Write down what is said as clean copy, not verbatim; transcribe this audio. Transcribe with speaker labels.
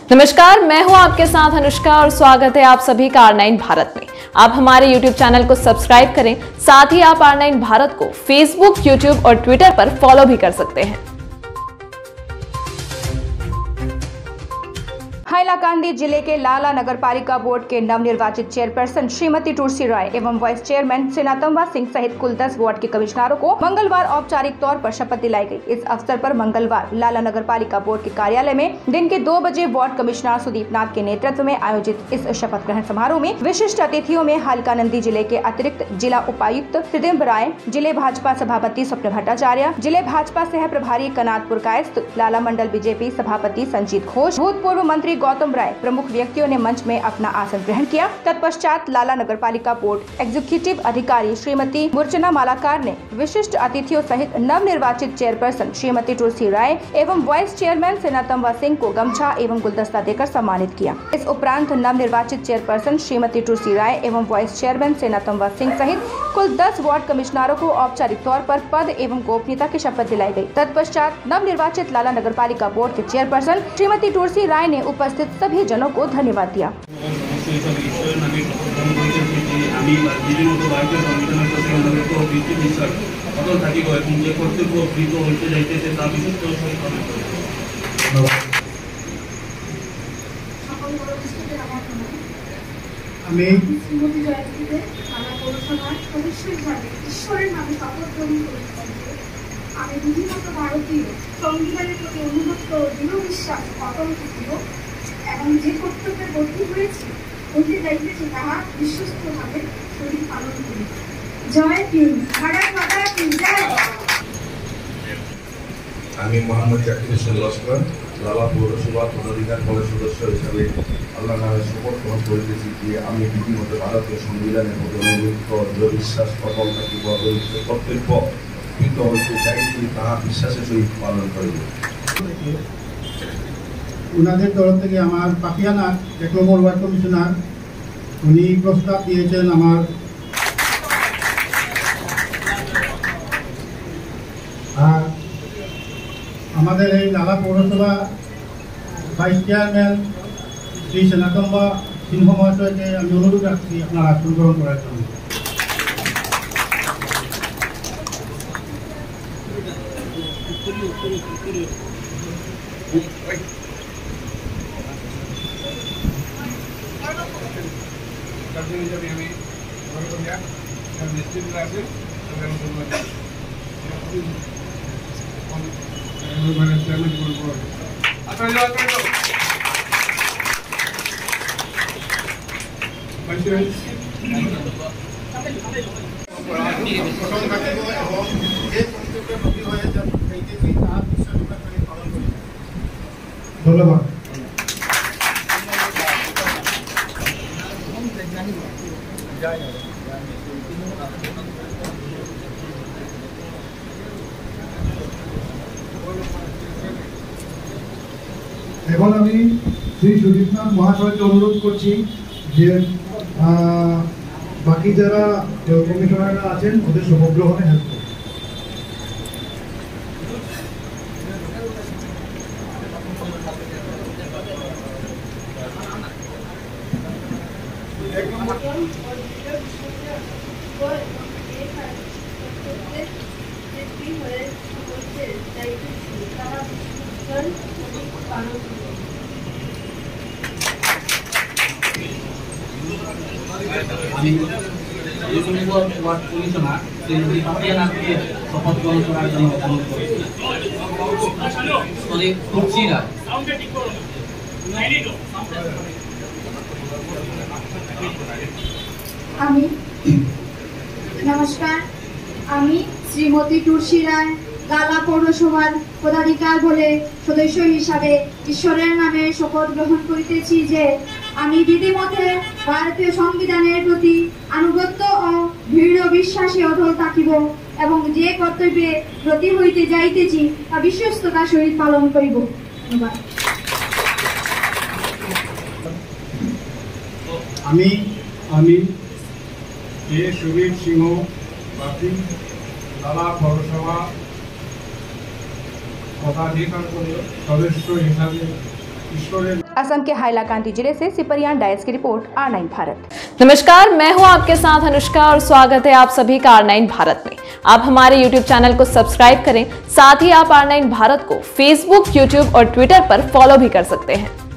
Speaker 1: नमस्कार, मैं हूं आपके साथ अनुष्का और स्वागत है आप सभी का R9 भारत में। आप हमारे YouTube चैनल को सब्सक्राइब करें, साथ ही आप R9 भारत को Facebook, YouTube और Twitter पर फॉलो भी कर सकते हैं।
Speaker 2: हैलाकांदी जिले के लाला नगरपालिका बोर्ड के नवनिर्वाचित चेयरपर्सन श्रीमती तुलसी राय एवं वाइस चेयरमैन सेनातम्बा सिंह सहित कुल 10 वार्ड के कमिश्नरों को मंगलवार औपचारिक तौर पर शपथ दिलाई गई। इस अवसर पर मंगलवार लाला नगरपालिका बोर्ड के कार्यालय में दिन के 2 बजे वार्ड कमिश्नर सुदीप नाथ के नेतृत्व में आयोजित इस शपथ ग्रहण समारोह में विशिष्ट अतिथियों में हैलाकांदी जिले के अतिरिक्त जिला उपायुक्त त्रिदिम्ब राय, जिले भाजपा सभापति स्वप्न भट्टाचार्य, जिले भाजपा सह प्रभारी कनातपुर कायस्थ, लाला मंडल बीजेपी सभापति संजीत घोष, भूतपूर्व मंत्री गौतम राय प्रमुख व्यक्तियों ने मंच में अपना आसन ग्रहण किया। तत्पश्चात लाला नगरपालिका बोर्ड एग्जीक्यूटिव अधिकारी श्रीमती मूर्चना मालाकार ने विशिष्ट अतिथियों सहित नवनिर्वाचित चेयरपर्सन श्रीमती तुलसी राय एवं वाइस चेयरमैन सेनातम्बा सिंह को गमछा एवं गुलदस्ता देकर सम्मानित किया। इस उपरांत नवनिर्वाचित चेयरपर्सन श्रीमती तुलसी राय एवं वाइस चेयरमैन सेनातम्बा सिंह सहित कुल 10 वार्ड कमिश्नरों को औपचारिक तौर पर पद एवं गोपनीयता की शपथ दिलाई गई। तत्पश्चात नवनिर्वाचित लाला नगरपालिका बोर्ड के चेयरपर्सन श्रीमती तुलसी राय ने उपस्थित सभी जनों को धन्यवाद दिया।
Speaker 3: আমি বিধিমত ভারতীয় সংবিধানের প্রতি অনুগত দৃঢ় বিশ্বাস অটল থাকিব এবং যে কর্তব্যে বদ্ধ হয়েছি হইতে যাইতেছি তাহা বিশ্বস্তভাবে সঠিক পালন করিব। জয় ভীম, ভারত মাতা কি জয়।
Speaker 4: আমি মোহাম্মদ জাকির হোসেন লস্কর লালা পৌরসভা পদাধিকার দলের সদস্য হিসাবে আল্লাহ নামে শপথ গ্রহণ করিতেছি যে আমি বিধিমত ভারতীয় সংবিধানের প্রতি অনুগত দৃঢ় বিশ্বাস অটল থাকিব এবং কর্তব্য হইতে চাইছি তাহা বিশ্বাসের সহিত পালন করিব।
Speaker 5: উনাদের তরফ থেকে আমার পাপিয়ানা 1 নম্বর ওয়ার্ড কমিশনার উনি প্রস্তাব দিয়েছেন আমাদের এই লালা পৌরসভা ভাইস চেয়ারম্যান শ্রী সেনাতম্বা সিংহ মহাশয়কে আমি অনুরোধ রাখছি আপনার আসন গ্রহণ করার জন্য। ধন্যবাদ। এখন আমি শ্রী সুদীপনাথ মহাশয়কে অনুরোধ করছি যে বাকি যারা কমিশনাররা আছেন ওদের শপথ গ্রহণে হেল্প করুন।
Speaker 6: वार्ड कमिश्नर श्रीमती पापियानाथকে শপথ গ্রহণ করার জন্য অনুরোধ করছি। তুলসী রায়।
Speaker 3: আমি নমস্কার, আমি শ্রীমতী তুলসী রায় লালা পৌরসভার পদাধিকার বলে সদস্য হিসাবে ঈশ্বরের নামে শপথ গ্রহণ করিতেছি যে আমি বিধিমতে ভারতীয় সংবিধানের প্রতি আনুগত্য ও দৃঢ় বিশ্বাসে অটল থাকিব এবং যে কর্তব্যে ব্রতী হইতে যাইতেছি তা বিশ্বস্ততার সহিত পালন করিব। ধন্যবাদ।
Speaker 5: আমি সুবীর সিংহ বাপি লালা পৌরসভা পদাধিকার সদস্য হিসাবে ঈশ্বরের।
Speaker 2: असम के हाइलाकांडी जिले से सिपरियान डायस की रिपोर्ट R9 भारत।
Speaker 1: नमस्कार, मैं हूं आपके साथ अनुष्का और स्वागत है आप सभी का R9 भारत में। आप हमारे YouTube चैनल को सब्सक्राइब करें, साथ ही आप R9 भारत को Facebook, YouTube और Twitter पर फॉलो भी कर सकते हैं।